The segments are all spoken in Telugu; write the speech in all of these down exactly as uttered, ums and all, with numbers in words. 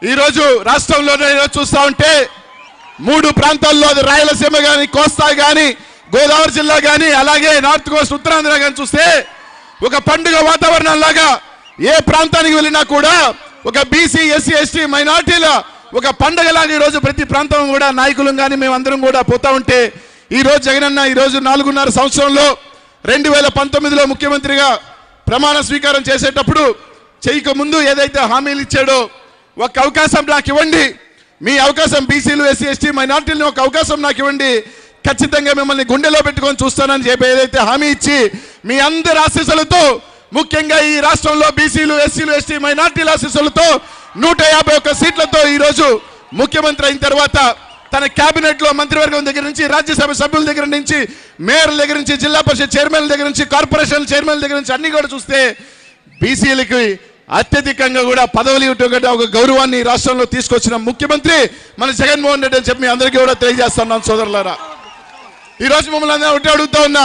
ఈరోజు రాష్ట్రంలో చూస్తూ ఉంటే మూడు ప్రాంతాల్లో అది రాయలసీమ కానీ కోస్తా కానీ గోదావరి జిల్లా కానీ అలాగే నార్త్ కోస్ట్ ఉత్తరాంధ్ర కానీ చూస్తే ఒక పండుగ వాతావరణం లాగా ఏ ప్రాంతానికి వెళ్ళినా కూడా ఒక బీసీ ఎస్సీ ఎస్టీ మైనార్టీల ఒక పండుగలాగా ఈరోజు ప్రతి ప్రాంతం కూడా నాయకులు కానీ మేమందరం కూడా పోతా ఉంటే ఈరోజు జగనన్న ఈరోజు నాలుగున్నర సంవత్సరంలో రెండు వేల పంతొమ్మిదిలో ముఖ్యమంత్రిగా ప్రమాణ స్వీకారం చేసేటప్పుడు చేయక ముందు ఏదైతే హామీలు ఇచ్చాడో ఒక అవకాశం నాకు ఇవ్వండి, మీ అవకాశం బీసీలు ఎస్సీ ఎస్టీ మైనార్టీలను ఒక అవకాశం నాకు ఇవ్వండి, ఖచ్చితంగా మిమ్మల్ని గుండెలో పెట్టుకొని చూస్తానని చెప్పి ఏదైతే హామీ ఇచ్చి మీ అందరి ఆశీస్సులతో ముఖ్యంగా ఈ రాష్ట్రంలో బీసీలు ఎస్సీలు ఎస్టీ మైనార్టీల ఆశీస్సులతో నూట యాభై ఒక్క సీట్లతో ఈరోజు ముఖ్యమంత్రి అయిన తర్వాత తన కేబినెట్ లో మంత్రివర్గం దగ్గర నుంచి రాజ్యసభ సభ్యుల దగ్గర నుంచి మేయర్ల దగ్గర నుంచి జిల్లా పరిషత్ చైర్మన్ల దగ్గర నుంచి కార్పొరేషన్ చైర్మన్ల దగ్గర నుంచి అన్ని కూడా చూస్తే బీసీలకి అత్యధికంగా కూడా పదవులు ఇవ్వటం ఒక గౌరవాన్ని రాష్ట్రంలో తీసుకొచ్చిన ముఖ్యమంత్రి మన జగన్మోహన్ రెడ్డి అని చెప్పి మీ అందరికీ కూడా తెలియజేస్తున్నాను సోదరులారా. ఈరోజు మమ్మల్ని అందరూ ఒకటి అడుగుతా ఉన్నా,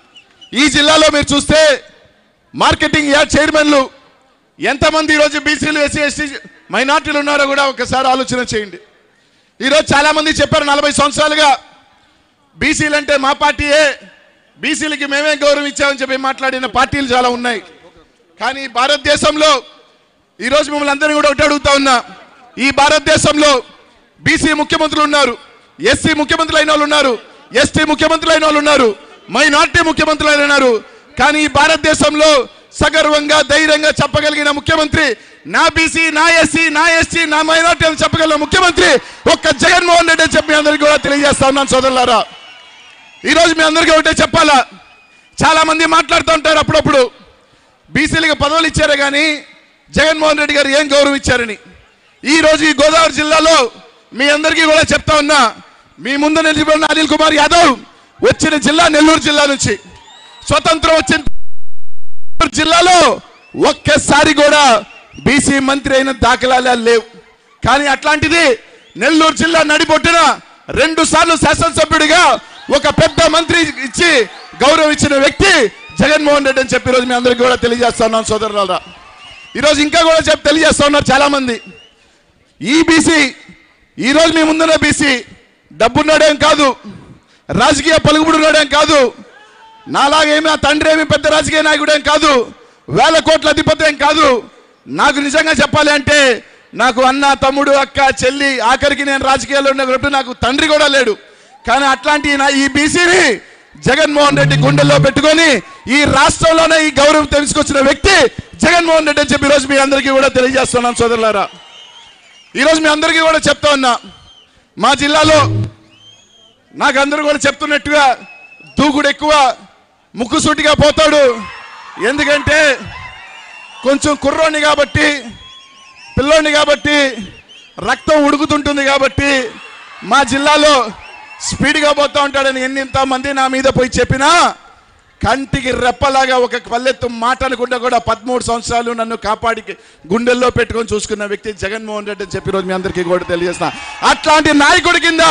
ఈ జిల్లాలో మీరు చూస్తే మార్కెటింగ్ యార్డ్ చైర్మన్లు ఎంతమంది ఈరోజు బీసీలు ఎస్సీ ఎస్టీ మైనార్టీలు ఉన్నారో కూడా ఒకసారి ఆలోచన చేయండి. ఈరోజు చాలా మంది చెప్పారు నలభై సంవత్సరాలుగా బీసీలు అంటే మా పార్టీయే, బీసీలకి మేమే గౌరవం ఇచ్చామని చెప్పి మాట్లాడిన పార్టీలు చాలా ఉన్నాయి. కానీ భారతదేశంలో ఈరోజు మిమ్మల్ని అందరినీ కూడా ఒకటి అడుగుతా ఉన్నా, ఈ భారతదేశంలో బీసీ ముఖ్యమంత్రులు ఉన్నారు, ఎస్సీ ముఖ్యమంత్రులు అయిన వాళ్ళు ఉన్నారు, ఎస్టీ ముఖ్యమంత్రులు అయిన వాళ్ళు ఉన్నారు, మైనార్టీ ముఖ్యమంత్రులు అయిన ఉన్నారు. కానీ ఈ భారతదేశంలో సగర్వంగా ధైర్యంగా చెప్పగలిగిన ముఖ్యమంత్రి నా బీసీ నా ఎస్సీ నా ఎస్టీ నా మైనార్టీ అని చెప్పగలిగిన ముఖ్యమంత్రి ఒక్క జగన్మోహన్ రెడ్డి అని చెప్పి మీ అందరికీ కూడా తెలియజేస్తా ఉన్నాను సోదరులారా. ఈరోజు మీ అందరికీ ఒకటే చెప్పాలా, చాలా మంది మాట్లాడుతూ ఉంటారు అప్పుడప్పుడు బీసీలకు పదవులు ఇచ్చారే కానీ జగన్మోహన్ రెడ్డి గారు ఏం గౌరవం ఇచ్చారని. ఈ రోజు ఈ గోదావరి జిల్లాలో మీ అందరికీ కూడా చెప్తా ఉన్నా, మీ ముందు నిలిచిపోయిన అనిల్ కుమార్ యాదవ్ వచ్చిన జిల్లా నెల్లూరు జిల్లా నుంచి, స్వతంత్రం వచ్చిన జిల్లాలో ఒక్కసారి కూడా బీసీ మంత్రి అయిన దాఖలాలు లేవు. కానీ అట్లాంటిది నెల్లూరు జిల్లా నడిపొట్టిన రెండు సార్లు శాసనసభ్యుడిగా ఒక పెద్ద మంత్రి ఇచ్చి గౌరవం ఇచ్చిన వ్యక్తి జగన్మోహన్ రెడ్డి అని చెప్పి ఈరోజు మీ అందరికీ కూడా తెలియజేస్తా ఉన్నాను సోదరులారా. ఈరోజు ఇంకా కూడా చెప్పి తెలియజేస్తా ఉన్నారు చాలా మంది, ఈ బీసీ ఈరోజు మీ ముందున్న బీసీ డబ్బున్నాడేం కాదు, రాజకీయ పలుకుబడున్నాడేం కాదు, నాలాగేమి ఆ తండ్రి ఏమి పెద్ద రాజకీయ నాయకుడేం కాదు, వేల కోట్ల అధిపతి ఏం కాదు. నాకు నిజంగా చెప్పాలి అంటే నాకు అన్న తమ్ముడు అక్క చెల్లి ఆఖరికి నేను రాజకీయాల్లో ఉన్నప్పుడు నాకు తండ్రి కూడా లేడు. కానీ అట్లాంటి నా ఈ బీసీని జగన్మోహన్ రెడ్డి గుండెల్లో పెట్టుకొని ఈ రాష్ట్రంలోనే ఈ గౌరవం తెలుసుకొచ్చిన వ్యక్తి జగన్మోహన్ రెడ్డి అని చెప్పి ఈరోజు మీ అందరికీ కూడా తెలియజేస్తున్నాను సోదరులారా. ఈరోజు మీ అందరికీ కూడా చెప్తా ఉన్నా, మా జిల్లాలో నాకు అందరూ కూడా చెప్తున్నట్టుగా దూకుడు ఎక్కువ, ముక్కుసూటిగా పోతాడు. ఎందుకంటే కొంచెం కుర్రోని కాబట్టి పిల్లోని కాబట్టి రక్తం ఉడుకుతుంటుంది కాబట్టి మా జిల్లాలో స్పీడ్గా పోతూ ఉంటాడని ఎన్నింత మంది నా మీద పోయి చెప్పినా కంటికి రెప్పలాగా ఒక పల్లెత్తు మాట అనుకుంటా కూడా పదమూడు సంవత్సరాలు నన్ను కాపాడి గుండెల్లో పెట్టుకొని చూసుకున్న వ్యక్తి జగన్మోహన్ రెడ్డి అని చెప్పి రోజు మీ అందరికీ కూడా తెలియజేస్తున్నా. అట్లాంటి నాయకుడి కింద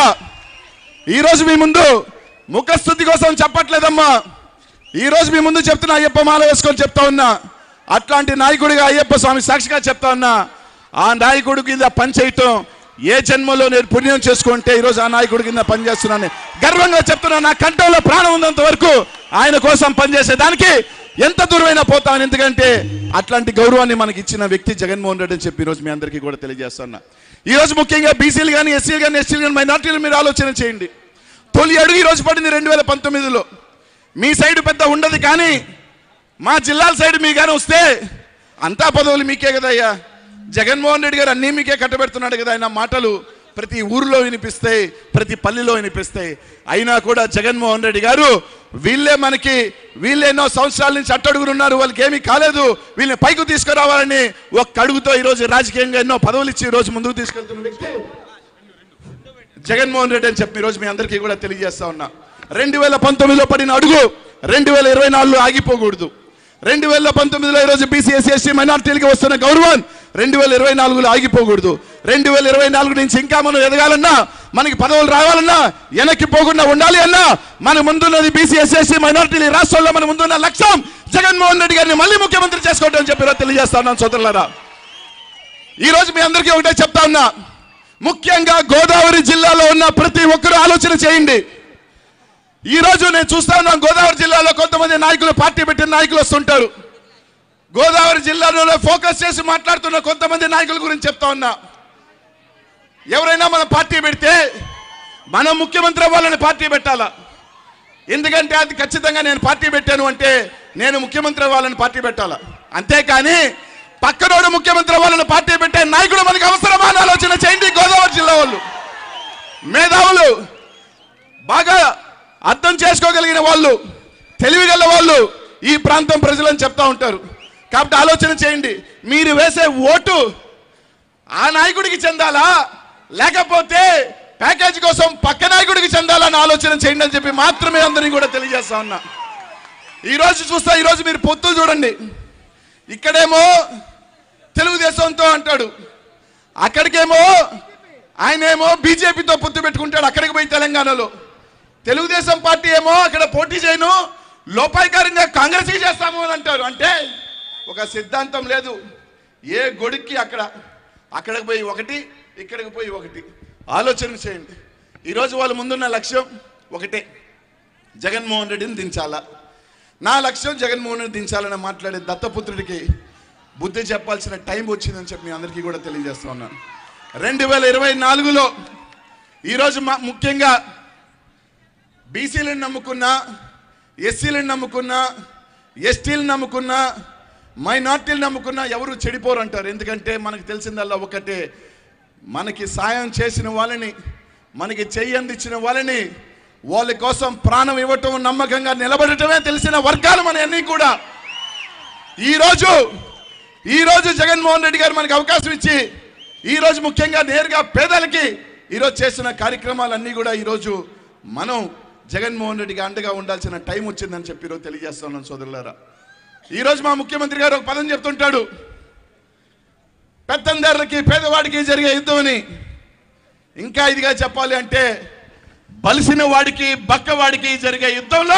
ఈరోజు మీ ముందు ముఖస్థుతి కోసం చెప్పట్లేదమ్మా, ఈరోజు మీ ముందు చెప్తున్నా, అయ్యప్ప మాల వేసుకొని చెప్తా ఉన్నా, అట్లాంటి నాయకుడిగా అయ్యప్ప స్వామి సాక్షిగా చెప్తా ఉన్నా, ఆ నాయకుడి కింద పనిచేయటం ఏ జన్మలో నేను పుణ్యం చేసుకుంటే ఈరోజు ఆ నాయకుడి కింద పనిచేస్తున్నాను గర్వంగా చెప్తున్నా. నా కంఠంలో ప్రాణం ఉన్నంత వరకు ఆయన కోసం పనిచేసేదానికి ఎంత దూరమైనా పోతాను. ఎందుకంటే అట్లాంటి గౌరవాన్ని మనకి ఇచ్చిన వ్యక్తి జగన్మోహన్ రెడ్డి అని చెప్పి ఈరోజు మీ అందరికీ కూడా తెలియజేస్తున్నా. ఈరోజు ముఖ్యంగా బీసీలు కానీ ఎస్సీలు కానీ ఎస్టీలు కానీ మైనార్టీలు మీరు ఆలోచన చేయండి. తొలి అడుగు ఈరోజు పడింది రెండు వేల పంతొమ్మిదిలో. మీ సైడ్ పెద్ద ఉండదు, కానీ మా జిల్లాల సైడ్ మీ కానీ వస్తే అంతా పదవులు మీకే కదా అయ్యా. జగన్మోహన్ రెడ్డి గారు అన్నీ మీకే కట్టబెడుతున్నాడు కదా. ఆయన మాటలు ప్రతి ఊరిలో వినిపిస్తాయి, ప్రతి పల్లెలో వినిపిస్తాయి. అయినా కూడా జగన్మోహన్ రెడ్డి గారు వీళ్ళే మనకి వీళ్ళే ఎన్నో సంవత్సరాల నుంచి అట్టడుగునున్నారు, వాళ్ళకి ఏమీ కాలేదు, వీళ్ళని పైకి తీసుకురావాలని ఒక్క అడుగుతో ఈరోజు రాజకీయంగా ఎన్నో పదవులు ఇచ్చి ఈరోజు ముందుకు తీసుకెళ్తున్న వ్యక్తి జగన్మోహన్ రెడ్డి అని చెప్పి ఈరోజు మీ అందరికీ కూడా తెలియజేస్తా ఉన్నా. రెండు వేల పంతొమ్మిదిలో పడిన అడుగు రెండు వేల ఇరవై నాలుగులో ఆగిపోకూడదు. రెండు వేల పంతొమ్మిదిలో ఈరోజు బీసీ ఎస్సీ ఎస్టీ మైనార్టీలకి వస్తున్న గౌరవం రెండు వేల ఇరవై నాలుగులో ఆగిపోకూడదు. రెండు వేల ఇరవై నాలుగు నుంచి ఇంకా మనం ఎదగాలన్నా, మనకి పదవులు రావాలన్నా, వెనక్కి పోకుండా ఉండాలి అన్నా, మన ముందున్నది బీసీ ఎస్సీ ఎస్టీ మైనార్టీలు రాష్ట్రంలో మన ముందున్న లక్ష్యం జగన్మోహన్ రెడ్డి గారిని మళ్ళీ ముఖ్యమంత్రి చేసుకోవడం అని చెప్పి తెలియజేస్తా ఉన్నాను సోదరులారా. ఈ రోజు మీ అందరికీ ఒకటే చెప్తా ఉన్నా, ముఖ్యంగా గోదావరి జిల్లాలో ఉన్న ప్రతి ఒక్కరూ ఆలోచన చేయండి. ఈ రోజు నేను చూస్తా ఉన్నాను, గోదావరి జిల్లాలో కొంతమంది నాయకులు, పార్టీ పెట్టిన నాయకులు వస్తుంటారు. గోదావరి జిల్లాలో ఫోకస్ చేసి మాట్లాడుతున్న కొంతమంది నాయకుల గురించి చెప్తా ఉన్నా. ఎవరైనా మన పార్టీ పెడితే మనం ముఖ్యమంత్రి అవ్వాలని పార్టీ పెట్టాలా? ఎందుకంటే అది ఖచ్చితంగా నేను పార్టీ పెట్టాను అంటే నేను ముఖ్యమంత్రి అవ్వాలని పార్టీ పెట్టాలా? అంతేకాని పక్కనోడు ముఖ్యమంత్రి అవ్వాలని పార్టీ పెట్టే నాయకుడు మనకు అవసరమా అని ఆలోచన చేయండి. గోదావరి జిల్లా వాళ్ళు మేధావులు, బాగా అర్థం చేసుకోగలిగిన వాళ్ళు, తెలివిగల వాళ్ళు ఈ ప్రాంతం ప్రజలని చెప్తా ఉంటారు. కాబట్టి ఆలోచన చేయండి, మీరు వేసే ఓటు ఆ నాయకుడికి చెందాలా లేకపోతే ప్యాకేజ్ కోసం పక్క నాయకుడికి చెందాలని ఆలోచన చేయండి అని చెప్పి మాత్రమే అందరినీ కూడా తెలియజేస్తా ఉన్నా. ఈరోజు చూస్తా, ఈరోజు మీరు పొత్తులు చూడండి. ఇక్కడేమో తెలుగుదేశంతో అంటాడు, అక్కడికేమో ఆయనేమో బీజేపీతో పొత్తు పెట్టుకుంటాడు. అక్కడికి పోయి తెలంగాణలో తెలుగుదేశం పార్టీ ఏమో అక్కడ పోటీ చేయను, లోపాయికారంగా కాంగ్రెస్కి చేస్తాము అని అంటారు. అంటే ఒక సిద్ధాంతం లేదు. ఏ గొడుక్కి అక్కడ, అక్కడికి పోయి ఒకటి, ఇక్కడికి పోయి ఒకటి. ఆలోచన చేయండి. ఈరోజు వాళ్ళ ముందున్న లక్ష్యం ఒకటే, జగన్మోహన్ రెడ్డిని దించాలా. నా లక్ష్యం జగన్మోహన్ రెడ్డి దించాలని మాట్లాడే దత్తపుత్రుడికి బుద్ధి చెప్పాల్సిన టైం వచ్చిందని చెప్పి మీ అందరికీ కూడా తెలియజేస్తా ఉన్నాను. రెండు వేల ఇరవై నాలుగులో ఈరోజు ముఖ్యంగా బీసీలను నమ్ముకున్నా, ఎస్సీలను నమ్ముకున్నా, ఎస్టీలను నమ్ముకున్నా, మైనార్టీలు నమ్ముకున్నా ఎవరు చెడిపోరు అంటారు. ఎందుకంటే మనకు తెలిసిందల్లా ఒకటే, మనకి సాయం చేసిన వాళ్ళని, మనకి చెయ్యి అందించిన వాళ్ళని, వాళ్ళ కోసం ప్రాణం ఇవ్వటం, నమ్మకంగా నిలబడటమే తెలిసిన వర్గాలు మన అన్నీ కూడా. ఈరోజు ఈరోజు జగన్మోహన్ రెడ్డి గారు మనకు అవకాశం ఇచ్చి ఈరోజు ముఖ్యంగా నేరుగా పేదలకి ఈరోజు చేసిన కార్యక్రమాలన్నీ కూడా ఈరోజు మనం జగన్మోహన్ రెడ్డికి అండగా ఉండాల్సిన టైం వచ్చిందని చెప్పి ఈరోజు తెలియజేస్తా ఉన్నాను సోదరులారా. ఈరోజు మా ముఖ్యమంత్రి గారు ఒక పదం చెప్తుంటాడు, పెత్తందారులకి పేదవాడికి జరిగే యుద్ధం అని. ఇంకా ఇదిగా చెప్పాలి అంటే బలిసిన వాడికి బక్కవాడికి జరిగే యుద్ధంలో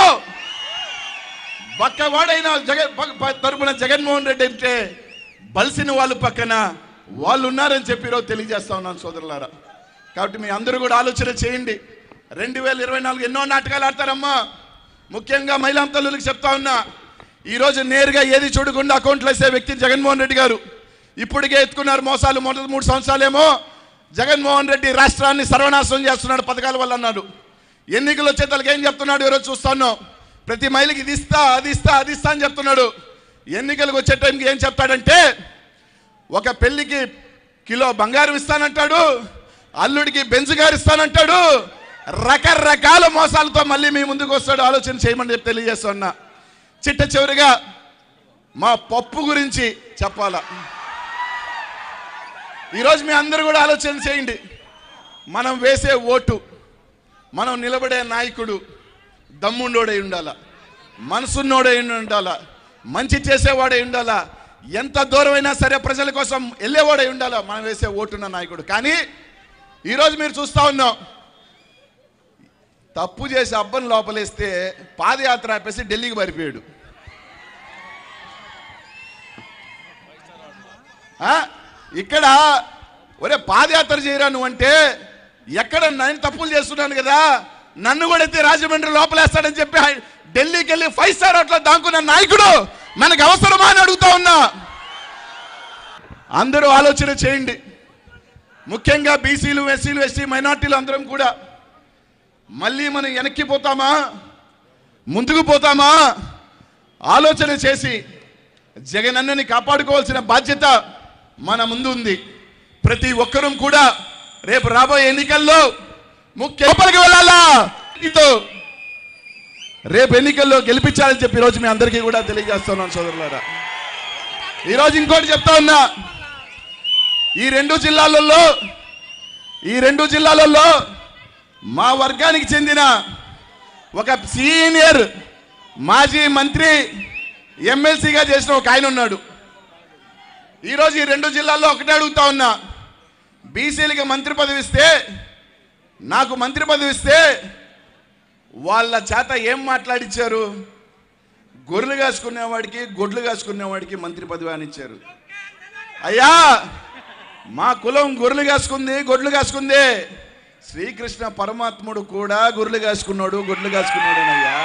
బక్కవాడైన జగన్ తరపున జగన్మోహన్ రెడ్డి అంటే బలిసిన వాళ్ళు పక్కన వాళ్ళు ఉన్నారని చెప్పి ఈరోజు తెలియజేస్తా ఉన్నాను సోదరులారా. కాబట్టి మీ అందరూ కూడా ఆలోచన చేయండి. రెండు వేల ఇరవై నాలుగు ఎన్నో నాటకాలు ఆడతారమ్మా. ముఖ్యంగా మహిళా తల్లులకు చెప్తా ఉన్నా, ఈరోజు నేరుగా ఏది చూడకుండా అకౌంట్లు వేసే వ్యక్తి జగన్మోహన్ రెడ్డి గారు. ఇప్పటికే ఎత్తుకున్నారు మోసాలు. మొదటి మూడు సంవత్సరాలేమో జగన్మోహన్ రెడ్డి రాష్ట్రాన్ని సర్వనాశనం చేస్తున్నాడు పథకాల వల్ల అన్నాడు. ఎన్నికలు వచ్చే తలకి ఏం చెప్తున్నాడు ఈరోజు చూస్తాను, ప్రతి మహిళకి ఇది ఇస్తా, అది ఇస్తా, అది ఇస్తా అని చెప్తున్నాడు. ఎన్నికలకు వచ్చే టైంకి ఏం చెప్తాడంటే ఒక పెళ్లికి కిలో బంగారం ఇస్తానంటాడు, అల్లుడికి బెంజ్ గారు ఇస్తానంటాడు. రకరకాల మోసాలతో మళ్ళీ మీ ముందుకు వస్తాడు. ఆలోచన చేయమని చెప్పి తెలియజేస్తున్నా. చిట్ట చివరిగా మా పప్పు గురించి చెప్పాలా. ఈరోజు మీ అందరూ కూడా ఆలోచన చేయండి. మనం వేసే ఓటు, మనం నిలబడే నాయకుడు దమ్ముండోడై ఉండాలా, మనసున్నోడై ఉండాలా, మంచి చేసేవాడై ఉండాలా, ఎంత దూరమైనా సరే ప్రజల కోసం వెళ్ళేవాడై ఉండాలా మనం వేసే ఓటున్న నాయకుడు. కానీ ఈరోజు మీరు చూస్తా ఉన్నాం, తప్పు చేసి అబ్బని లోపలేస్తే పాదయాత్ర ఆపేసి ఢిల్లీకి పారిపోయాడు. ఇక్కడ ఒరే పాదయాత్ర చేయరా నువ్వు అంటే, ఎక్కడ నేను తప్పులు చేస్తున్నాను కదా, నన్ను కూడా ఎత్తి రాజమండ్రి లోపలేస్తాడని చెప్పి ఢిల్లీకి వెళ్ళి ఫైవ్ స్టార్ అట్లా దాక్కున్న నాయకుడు మనకు అవసరమా అని అడుగుతా ఉన్నా. అందరూ ఆలోచన చేయండి. ముఖ్యంగా బీసీలు, ఎస్సీలు, ఎస్టీ, మైనార్టీలు అందరం కూడా మళ్ళీ మనం వెనక్కి పోతామా, ముందుకు పోతామా ఆలోచన చేసి జగనన్నని కాపాడుకోవాల్సిన బాధ్యత మన ముందు ఉంది. ప్రతి ఒక్కరూ కూడా రేపు రాబోయే ఎన్నికల్లో ముఖ్య లోపలికి వెళ్ళాలా, రేపు ఎన్నికల్లో గెలిపించాలని చెప్పి ఈరోజు మీ అందరికీ కూడా తెలియజేస్తున్నాను సోదరులారా. ఈరోజు ఇంకోటి చెప్తా ఉన్నా, ఈ రెండు జిల్లాలలో ఈ రెండు జిల్లాలలో మా వర్గానికి చెందిన ఒక సీనియర్ మాజీ మంత్రి ఎమ్మెల్సీగా చేసిన ఒక ఆయన ఉన్నాడు. ఈరోజు ఈ రెండు జిల్లాల్లో ఒకటే అడుగుతా ఉన్నా, బీసీలకి మంత్రి పదవి ఇస్తే, నాకు మంత్రి పదవి ఇస్తే వాళ్ళ చేత ఏం మాట్లాడిచ్చారు? గొర్రెలు కాసుకునేవాడికి, గొడ్లు కాసుకునేవాడికి మంత్రి పదవి అని ఇచ్చారు. అయ్యా మా కులం గొర్రెలు కాసుకుంది, గొడ్లు కాసుకుంది. శ్రీకృష్ణ పరమాత్ముడు కూడా గొర్రెలు కాసుకున్నాడు, గొడ్లు కాసుకున్నాడేనయ్యా.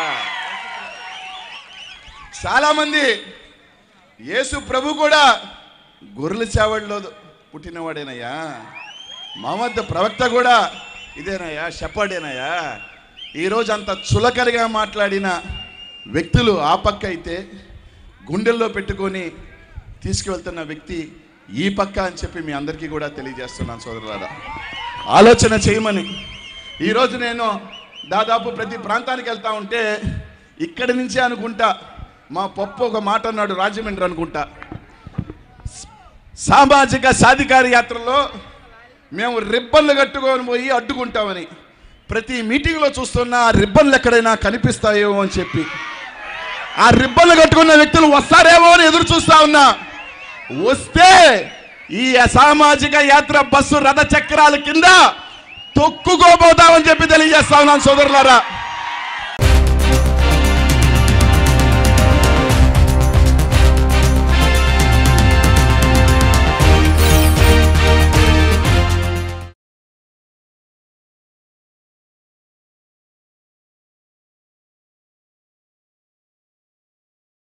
చాలా మంది యేసు ప్రభు కూడా గొర్రెల చావడిలో పుట్టినవాడేనయ్యా. మహమ్మద్ ప్రవక్త కూడా ఇదేనయ్యా, షెపర్డేనయ్యా. ఈరోజు అంత చులకరిగా మాట్లాడిన వ్యక్తులు ఆ పక్క అయితే, గుండెల్లో పెట్టుకొని తీసుకువెళ్తున్న వ్యక్తి ఈ పక్క అని చెప్పి మీ అందరికీ కూడా తెలియజేస్తున్నాను సోదరులారా. ఆలోచన చేయమని. ఈరోజు నేను దాదాపు ప్రతి ప్రాంతానికి వెళ్తా ఉంటే ఇక్కడి నుంచే అనుకుంటా, మా పప్పు ఒక మాట అన్నాడు, రాజమండ్రి అనుకుంటా, సామాజిక సాధికార యాత్రలో మేము రిబ్బన్లు కట్టుకొని పోయి అడ్డుకుంటామని. ప్రతి మీటింగ్లో చూస్తున్నా ఆ రిబ్బన్లు ఎక్కడైనా కనిపిస్తాయేమో అని చెప్పి, ఆ రిబ్బన్లు కట్టుకున్న వ్యక్తులు వస్తారేమో అని ఎదురు చూస్తా ఉన్నా. వస్తే ఈ అసామాజిక యాత్ర బస్సు రథ చక్రాల కింద తొక్కుకోబోతామని చెప్పి తెలియజేస్తా ఉన్నాను సోదరులారా.